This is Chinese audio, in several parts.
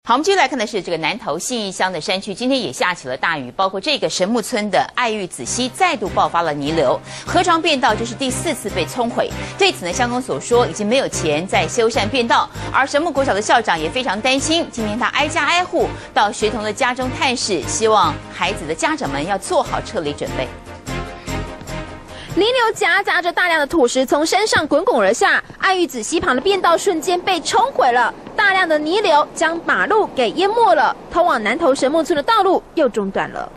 好，我们继续来看的是这个南投信义乡的山区，今天也下起了大雨，包括这个神木村的爱玉子溪再度爆发了泥流，河床便道这是第4次被冲毁。对此呢，乡公所说已经没有钱再修缮便道，而神木国小的校长也非常担心，今天他挨家挨户到学童的家中探视，希望孩子的家长们要做好撤离准备。 泥流夹杂着大量的土石从山上滚滚而下，爱玉子溪旁的便道瞬间被冲毁了，大量的泥流将马路给淹没了，通往南投神木村的道路又中断了。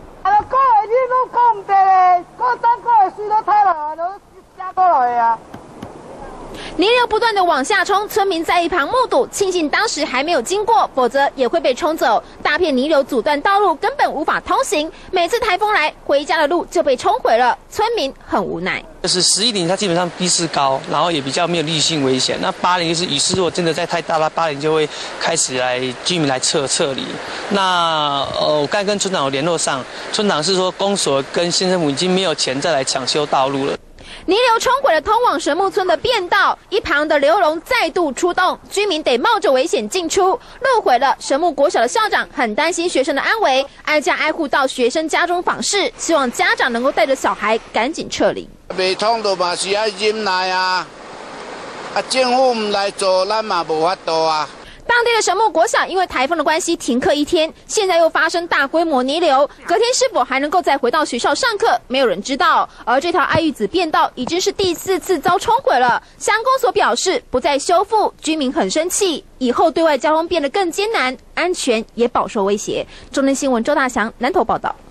泥流不断的往下冲，村民在一旁目睹，庆幸当时还没有经过，否则也会被冲走。大片泥流阻断道路，根本无法通行。每次台风来，回家的路就被冲毁了，村民很无奈。 就是11它基本上逼势高，然后也比较没有立性危险。那80就是雨势如果真的再太大了，80就会开始居民来撤离。那我刚才跟村长有联络上，村长是说公所跟县政府已经没有钱再来抢修道路了。 泥流冲毁了通往神木村的便道，一旁的流龙再度出动，居民得冒着危险进出。路毁了，神木国小的校长很担心学生的安危，挨家挨户到学生家中访视，希望家长能够带着小孩赶紧撤离。 未通就嘛是要忍耐啊，政府唔来做，咱嘛无法度啊。 当地的神木国小因为台风的关系停课1天，现在又发生大规模泥流，隔天是否还能够再回到学校上课，没有人知道。而这条爱玉子便道已经是第4次遭冲毁了，乡公所表示不再修复，居民很生气，以后对外交通变得更艰难，安全也饱受威胁。中天新闻周大祥南投报道。